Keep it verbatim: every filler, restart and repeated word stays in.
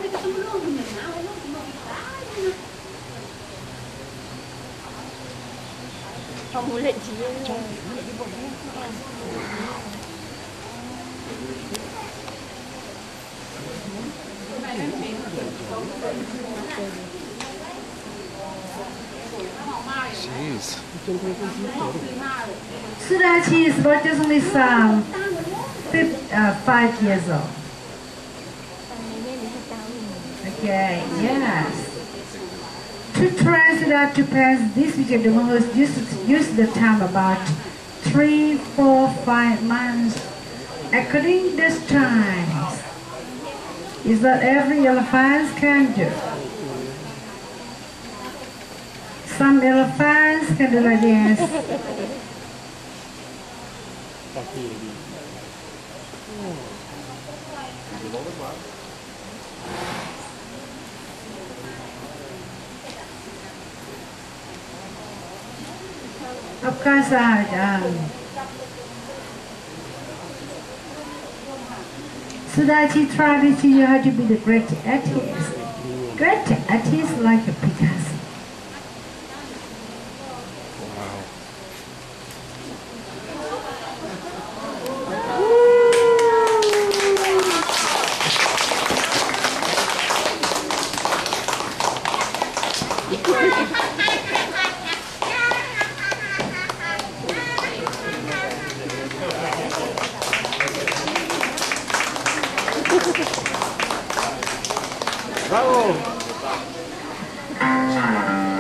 Không muốn lệ trí rồi. Jeez. Sudachi is virtually some fifth, uh, five years old. Okay, yes. To train Suda to pass this weekend, the monks used, used the time about three, four, five months. According to this time, is that every elephant can do. Some elephants can do like this. Of course, I um, Sudachi tried to teach you how to be the great artist. Great artist like a Picasso. Bravo!